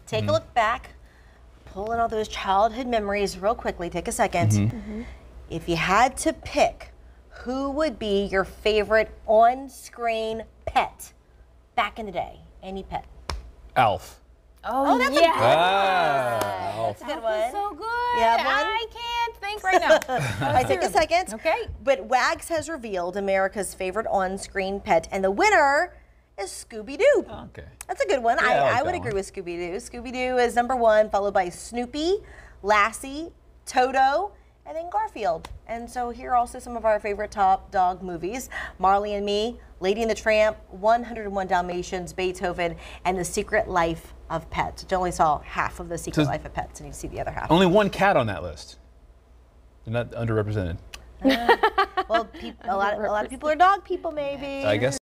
take a look back, pull in all those childhood memories real quickly. Take a second. If you had to pick, who would be your favorite on-screen pet back in the day? Any pet? Alf. Oh, that's a good one. That's a good one. So good. You have one? I can't think right now. I take a second. Okay. But Wags has revealed America's favorite on-screen pet, and the winner is Scooby-Doo. Okay. That's a good one. Yeah, I would agree with Scooby-Doo. Scooby-Doo is #1, followed by Snoopy, Lassie, Toto, and then Garfield. And so here are also some of our favorite top dog movies: Marley and Me, Lady and the Tramp, 101 Dalmatians, Beethoven, and The Secret Life of Pets. I only saw half of The Secret Life of Pets, and you see the other half. Only one cat on that list. They're not underrepresented. Well, a lot of people are dog people, maybe. I guess.